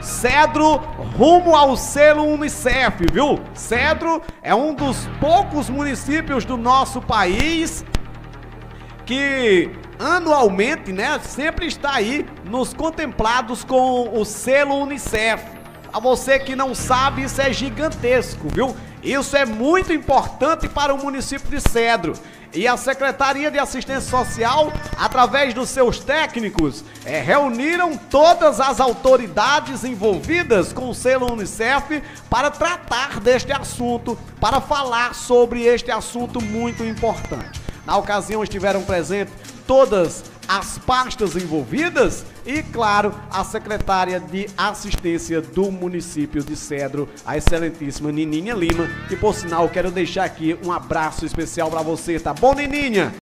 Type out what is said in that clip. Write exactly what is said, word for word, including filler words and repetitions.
Cedro rumo ao selo Unicef, viu? Cedro é um dos poucos municípios do nosso país que anualmente, né, sempre está aí nos contemplados com o selo Unicef. A você que não sabe, isso é gigantesco, viu? Isso é muito importante para o município de Cedro. E a Secretaria de Assistência Social, através dos seus técnicos, é, reuniram todas as autoridades envolvidas com o selo Unicef para tratar deste assunto, para falar sobre este assunto muito importante. Na ocasião estiveram presentes todas as pastas envolvidas e, claro, a secretária de assistência do município de Cedro, a excelentíssima Nininha Lima, que, por sinal, quero deixar aqui um abraço especial para você, tá bom, Nininha?